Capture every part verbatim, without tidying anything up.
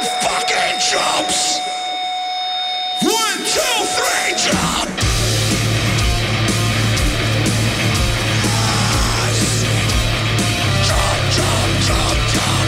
ten fucking jumps. One, two, three, jump. Yes. Jump, jump, jump, jump.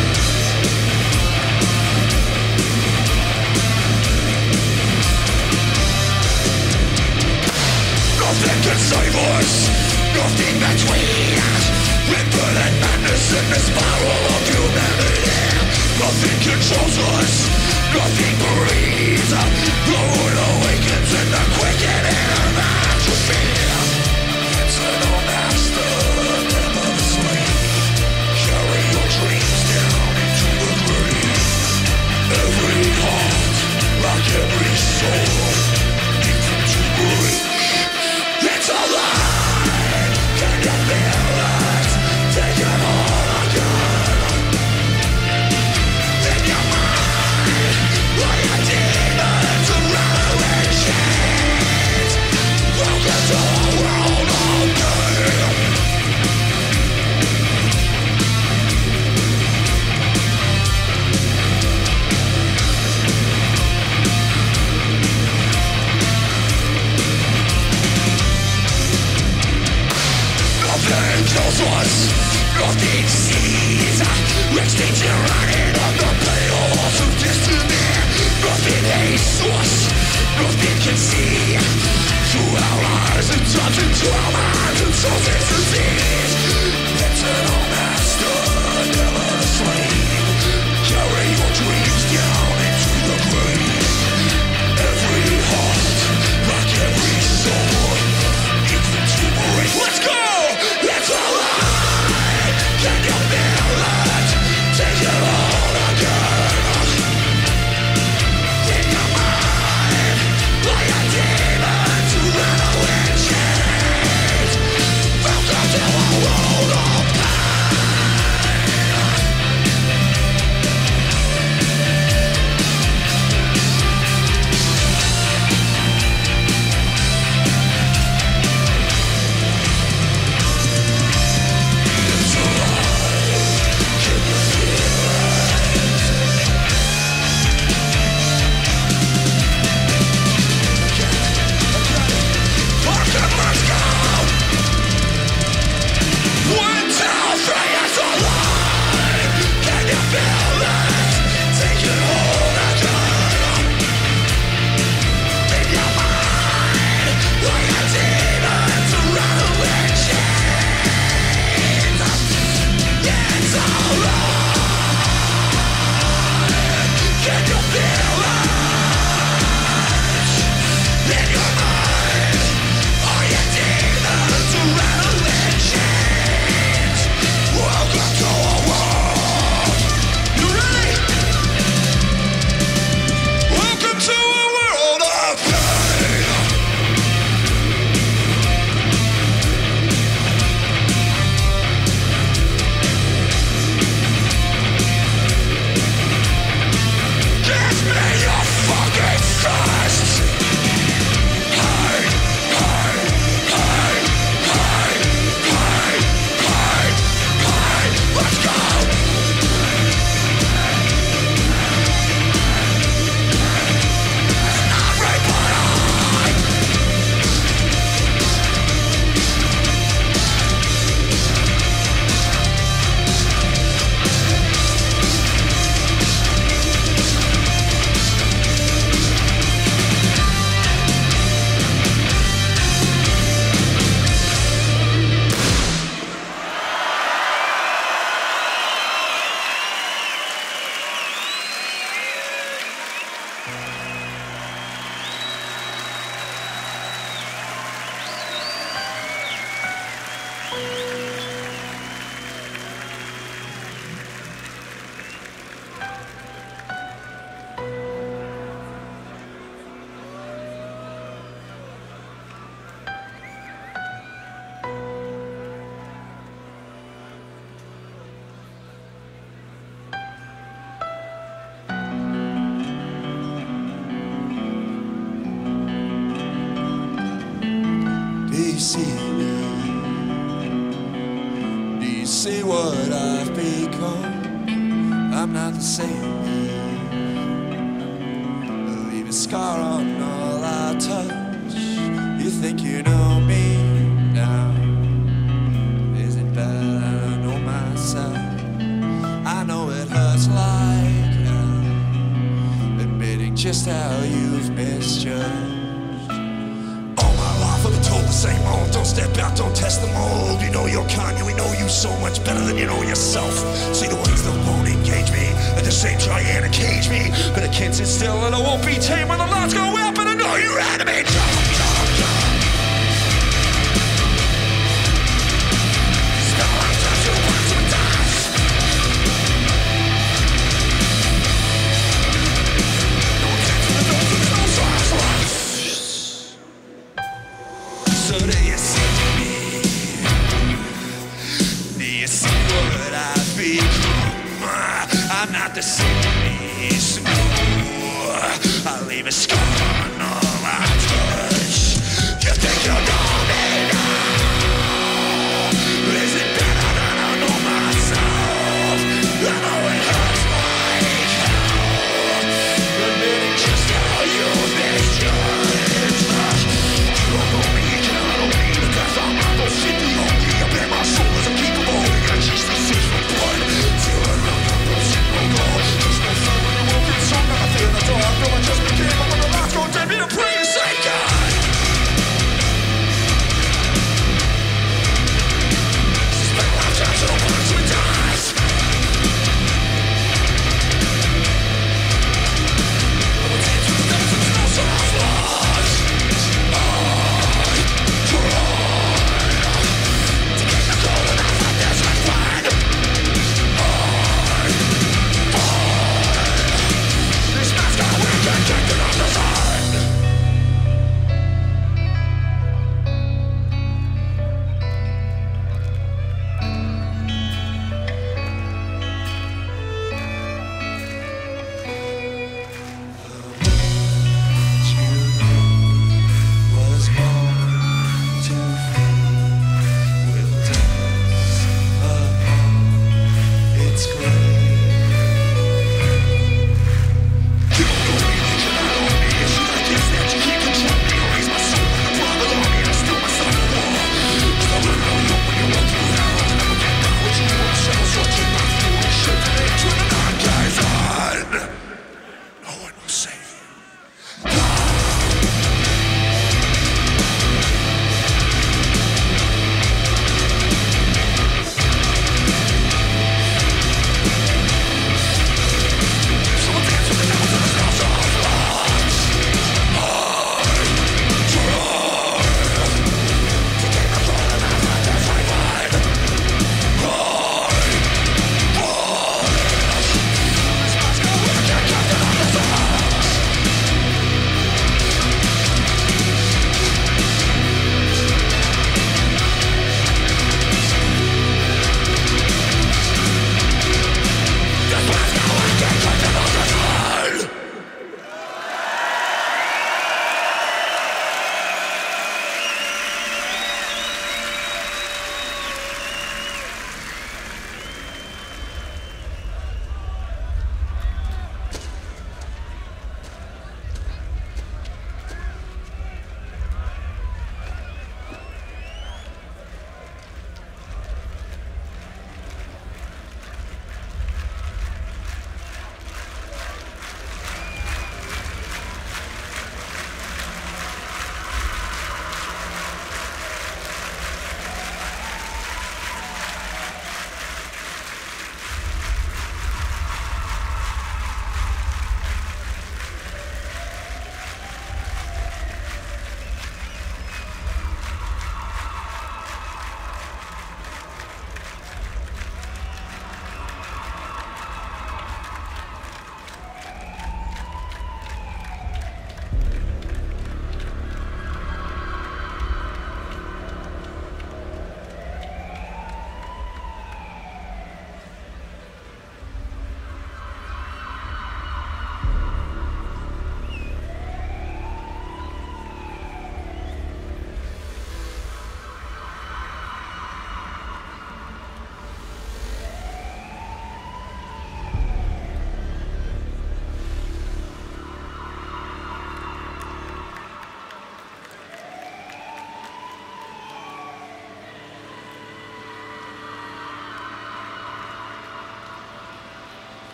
Nothing can save us. Nothing between us. Infinite madness in the spiral of humanity. Nothing controls us. Nothing breathes. The world awakens in the quickening of atrophy. Eternal master, never sleep. Carry your dreams down into the grave. Every heart, like every soul, even to break. It's alive. Can you feel it? Take it all again. In your mind, like a demon to rattle in chains. Welcome to a world of pain. Nothing kills us, nothing sees. Extinction running on the pale walls of destiny. Nothing hates us, nothing can see. Through our eyes and touch into our minds and souls is disease. Eternal master, never sleep. Carry your dreams down into the grave. Every heart, like every soul, even to break. Let's go! It's alive! Can you feel it? Take it all again. In your mind, like a demon to rattle in chains. Welcome to a world of see what I've become. I'm not the same. scar on all I touch. You think you know me now? Is it bad? I don't know myself. I know it hurts like hell, admitting just how you've misjudged. All my life I've been told the same old. Don't step out, don't test the mold. You know you're kind, we know you so much better than you know yourself. See the ones that won't engage me, at the same trying to cage me, but I can't sit still and I won't be tame when the lights go up and I know you're enemy. Jump, jump, jump. Spotlight turns your back to a dance. No one came to the door, so there's no silence left. So do you see me? Do you see what I've become? I'm not the same as you. I leave a scar on all I touch. You think you know me now? Is it better than I know myself? I know it hurts like hell, admitting just how you misjudged. You don't know me, you can't know me, because I'm not gonna sit the lonely. I bet my soul is incapable, and she's the six from blood. Till I know you're bullshit, no God. There's no soul in a broken song, I feel the door, I feel I just became one of the last.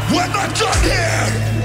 We're not done here.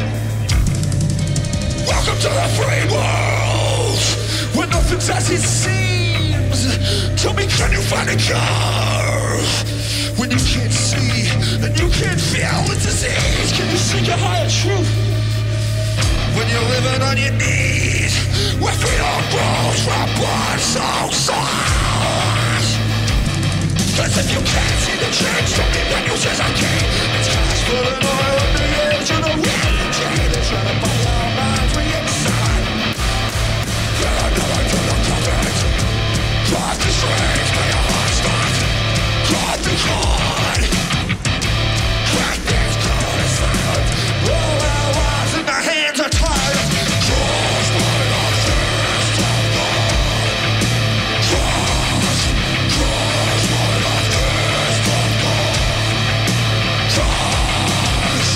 Welcome to the free world, where nothing's as it seems. Tell me, can you find a car when you can't see and you can't feel the disease? Can you seek a higher truth when you're living on your knees, where freedom grows from blood so souls? Cause if you can't see the change, don't be the news as a king. It's cast for an oil on the edge of the reality. They're trying to buy our minds we inside. They're another to the covenant. Drive the streets, may your heart start. Drive the cord. Crack this code is silent. All our lives in the hands are tired. Cross by the fist of God. Cross, cross by the fist of God. Cross.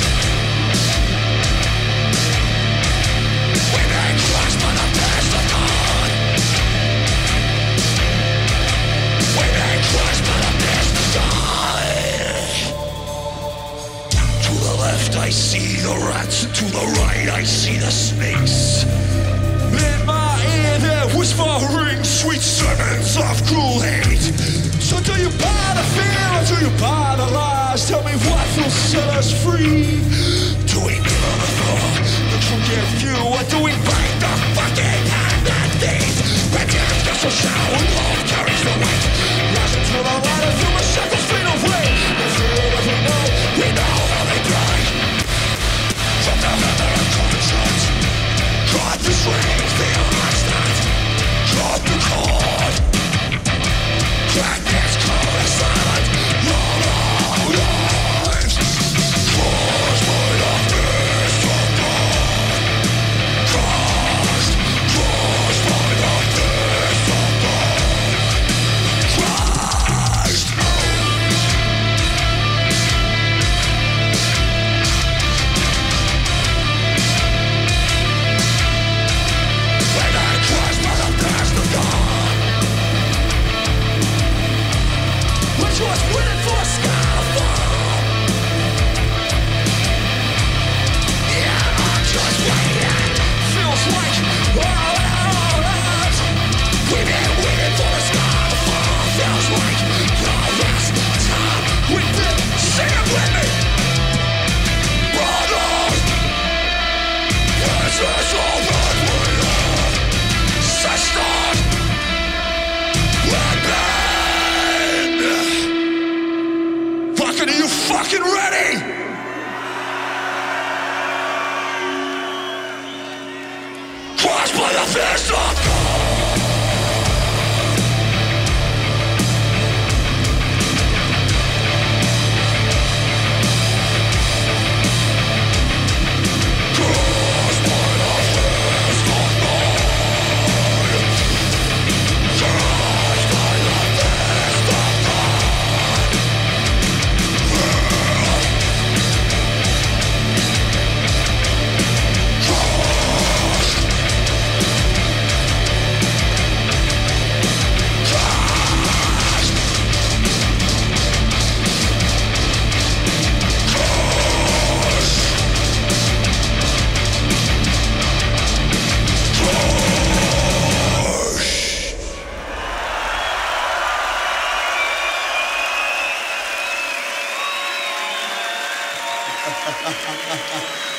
We've been crushed by the fist of God. We've been crushed by the fist of God. To the left I see the rats, and to the right I see the snakes. In my ear they're whispering sweet sermons of cruel hate. So do you buy the fear or do you buy the lies? Tell me what will set us free. Do we kneel on the floor, the crooked few, or do we bite the fucking hand that feeds? When death just a shower and love carries the weight. Rising to the light and through the shackles fade away. If you ever know, we know how they die. From the leather of conscience, cut the strings, the understand. Cut the cord. Crack this code is silent. All our lives. Crossed by the fist of God. Crossed, crossed by the fist of God. Crossed. When I crossed by the fist of God. Which was waiting for a skyfall. Yeah, I'm just waiting. Feels like all our lives we've been waiting for the skyfall. Feels like all this time we've been singing with me. Brothers, this is all that we are. Sisters, women. Wacken, are you fucking ready? Crossed by the fist of God. Crossed by the fist of God. Crossed by the fist of God. Ha ha ha ha ha.